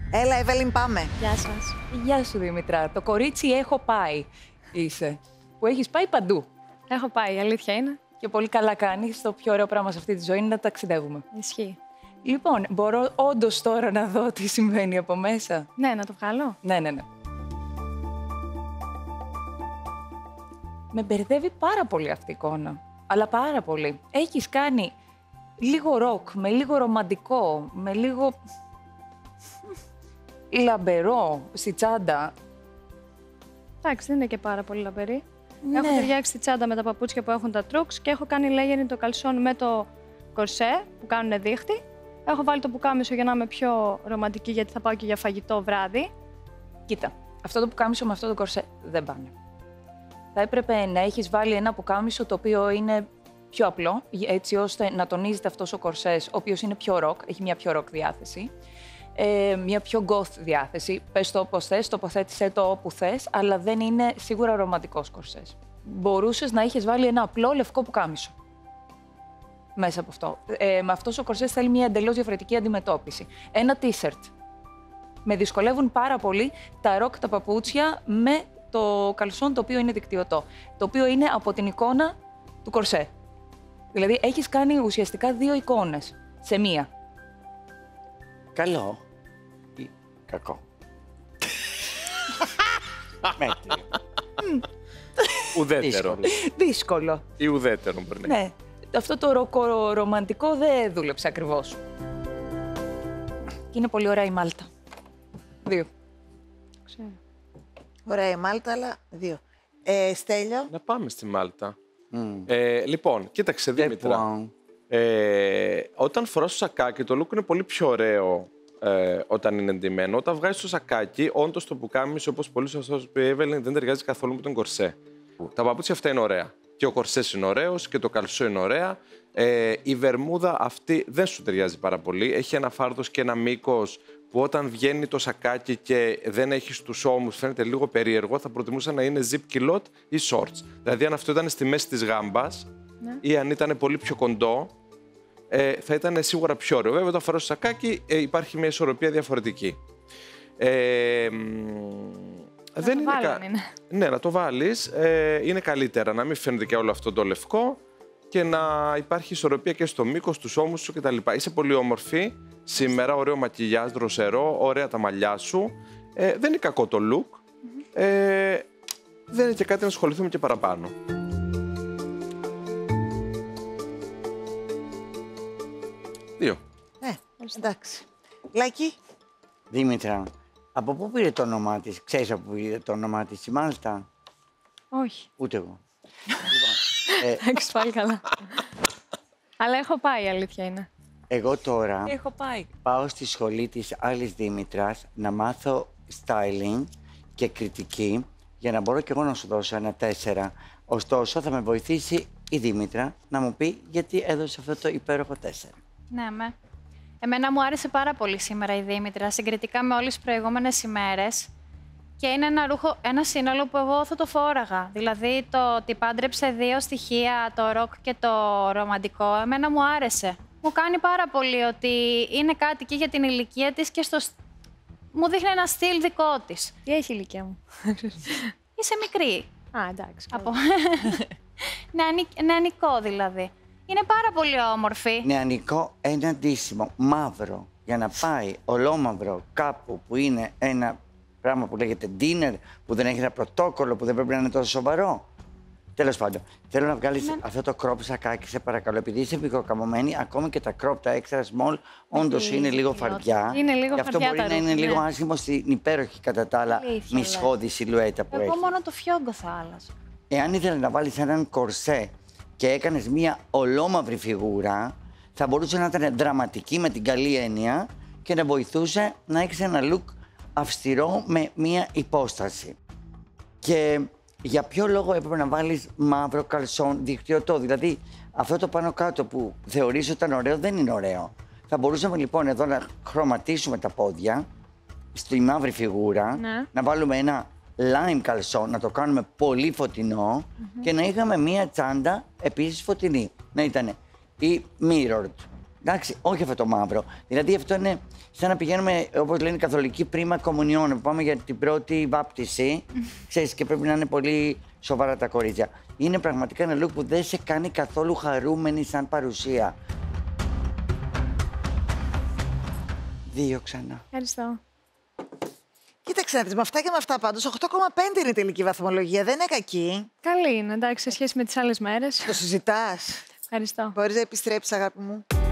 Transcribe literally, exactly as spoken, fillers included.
Έλα, Εύελιν, πάμε. Γεια σας. Γεια σου, Δήμητρα. Το κορίτσι έχω πάει είσαι. Που έχεις πάει παντού. Έχω πάει, η αλήθεια είναι. Και πολύ καλά κάνεις. Το πιο ωραίο πράγμα σε αυτή τη ζωή είναι να ταξιδεύουμε. Ισχύει. Λοιπόν, μπορώ όντως τώρα να δω τι συμβαίνει από μέσα. Ναι, να το βγάλω. Ναι, ναι, ναι. Με μπερδεύει πάρα πολύ αυτή η εικόνα. Αλλά πάρα πολύ. Έχεις κάνει λίγο ροκ, με λίγο ρομαντικό, με λίγο λαμπερό στη τσάντα. Εντάξει, δεν είναι και πάρα πολύ λαμπερή. Ναι. Έχω ταιριάξει τη τσάντα με τα παπούτσια που έχουν τα τρούξ και έχω κάνει λέγενη το καλσόν με το κορσέ που κάνουν δίχτυ. Έχω βάλει το πουκάμισο για να είμαι πιο ρομαντική, γιατί θα πάω και για φαγητό βράδυ. Κοίτα, αυτό το πουκάμισο με αυτό το κορσέ δεν πάνε. Θα έπρεπε να έχεις βάλει ένα πουκάμισο το οποίο είναι πιο απλό, έτσι ώστε να τονίζεται αυτός ο κορσές, ο οποίος είναι πιο ροκ, έχει μια πιο ροκ διάθεση, ε, μια πιο goth διάθεση. Πες το όπως θες, τοποθέτησέ το όπου θες, αλλά δεν είναι σίγουρα ρομαντικός κορσές. Μπορούσες να είχες βάλει ένα απλό λευκό πουκάμισο μέσα από αυτό. Ε, με αυτό ο κορσές θέλει μια εντελώς διαφορετική αντιμετώπιση. Ένα t-shirt. Με δυσκολεύουν πάρα πολύ τα ροκ, τα παπούτσια με το καλσόν το οποίο είναι δικτυωτό. Το οποίο είναι από την εικόνα του κορσέ. Δηλαδή έχεις κάνει ουσιαστικά δύο εικόνες σε μία. Καλό ή κακό? Μέτριο. Ουδέτερο. Δύσκολο. Ή ουδέτερο μπορεί να είναι. Ναι. Αυτό το ροκο ρομαντικό δεν δούλεψε ακριβώς. Και είναι πολύ ωραία η Μάλτα. Δύο. Ξέρω. Ωραία η Μάλτα, αλλά δύο. Ε, Στέλιο. Να πάμε στη Μάλτα. Mm. Ε, λοιπόν, κοίταξε Δήμητρα. Ε, όταν φοράς το σακάκι, το look είναι πολύ πιο ωραίο ε, όταν είναι εντυμένο. Όταν βγάζεις το σακάκι, όντως το πουκάμισο, όπως πολύ σωστά σου πει η Εύελιν, δεν ταιριάζει καθόλου με τον κορσέ. Τα παπούτσια αυτά είναι ωραία. Και ο κορσές είναι ωραίος και το καλσό είναι ωραία. Ε, η βερμούδα αυτή δεν σου ταιριάζει πάρα πολύ. Έχει ένα φάρδος και ένα μήκος που όταν βγαίνει το σακάκι και δεν έχει τους ώμους, φαίνεται λίγο περίεργο. Θα προτιμούσα να είναι zip kilot ή shorts. Δηλαδή, αν αυτό ήταν στη μέση της γάμπας, ναι, ή αν ήταν πολύ πιο κοντό, ε, θα ήταν σίγουρα πιο ωραίο. Βέβαια, όταν φοράς το σακάκι, ε, υπάρχει μια ισορροπία διαφορετική. Ε, Να δεν το είναι βάλω, κα... είναι. Ναι, να το βάλεις. Ε, είναι καλύτερα να μην φαίνεται και όλο αυτό το λευκό και να υπάρχει ισορροπία και στο μήκος, στους ώμους σου κτλ. Είσαι πολύ όμορφη σήμερα, ωραίο μακιγιάζ, δροσερό, ωραία τα μαλλιά σου. Ε, δεν είναι κακό το look. Mm-hmm. ε, δεν είναι και κάτι να ασχοληθούμε και παραπάνω. Δύο. Ναι, εντάξει. Λάκη. Δήμητρα, από πού πήρε το όνομά της? Ξέρεις από πού πήρε το όνομά της η Μάλτα? Όχι. Ούτε εγώ. Λοιπόν, ε, Εντάξει, πάλι καλά. Αλλά έχω πάει, η αλήθεια είναι. εγώ τώρα Έχω πάει. πάω στη σχολή της άλλης Δήμητρας να μάθω styling και κριτική για να μπορώ και εγώ να σου δώσω ένα τέσσερα. Ωστόσο, θα με βοηθήσει η Δήμητρα να μου πει γιατί έδωσε αυτό το υπέροχο τέσσερα. Ναι, με. Εμένα μου άρεσε πάρα πολύ σήμερα η Δήμητρα, συγκριτικά με όλες τις προηγούμενες ημέρες. Και είναι ένα ρούχο, ένα σύνολο που εγώ θα το φόραγα. Δηλαδή, το ότι πάντρεψε δύο στοιχεία, το ροκ και το ρομαντικό, εμένα μου άρεσε. Μου κάνει πάρα πολύ ότι είναι κάτι και για την ηλικία της και στο... μου δείχνει ένα στυλ δικό της. Τι έχει η ηλικία μου? Είσαι μικρή. Α, εντάξει. Από... Νεανι... Νεανικό δηλαδή. Είναι πάρα πολύ όμορφη. Νεανικό, ένα ντύσιμο μαύρο για να πάει ολόμαυρο κάπου που είναι ένα πράγμα που λέγεται dinner, που δεν έχει ένα πρωτόκολλο, που δεν πρέπει να είναι τόσο σοβαρό. Τέλος πάντων, θέλω να βγάλεις Ναι. αυτό το crop σακάκι, σε παρακαλώ. Επειδή είσαι μικροκαμωμένη, ακόμη και τα crop, τα extra small, όντως είναι λίγο φαρδιά. Είναι λίγο Γι' αυτό φαρδιά μπορεί τα να είναι ρούχα, λίγο ναι. άσχημο στην υπέροχη κατά τα άλλα Αλήθεια, μισχώδη σιλουέτα που Εγώ έχει. μόνο το φιόγκο θα άλλαζα. Εάν ήθελε να βάλεις έναν κορσέ και έκανες μία ολόμαυρη φιγούρα, θα μπορούσε να ήταν δραματική με την καλή έννοια και να βοηθούσε να έχεις ένα look αυστηρό με μία υπόσταση. Και για ποιο λόγο έπρεπε να βάλεις μαύρο καλσόν δικτυωτό? Δηλαδή, αυτό το πάνω κάτω που θεωρείς ότι ήταν ωραίο δεν είναι ωραίο. Θα μπορούσαμε λοιπόν εδώ να χρωματίσουμε τα πόδια στη μαύρη φιγούρα, Ναι. να βάλουμε ένα lime καλσόν, να το κάνουμε πολύ φωτεινό και να είχαμε μία τσάντα επίσης φωτεινή. Να ήταν ή mirrored Εντάξει, όχι αυτό το μαύρο. Δηλαδή αυτό είναι σαν να πηγαίνουμε, όπως λένε οι καθολικοί, πρίμα κομμουνιών, που πάμε για την πρώτη βάπτιση, ξέρεις, και πρέπει να είναι πολύ σοβαρά τα κορίτσια. Είναι πραγματικά ένα look που δεν σε κάνει καθόλου χαρούμενη σαν παρουσία. Δύο ξανά. Ευχαριστώ. Κοίταξε να δεις, με αυτά και με αυτά πάντως, οκτώ κόμμα πέντε είναι η τελική βαθμολογία, δεν είναι κακή. Καλή είναι, εντάξει, σε σχέση με τις άλλες μέρες. Το συζητάς. Ευχαριστώ. Μπορείς να επιστρέψεις, αγάπη μου.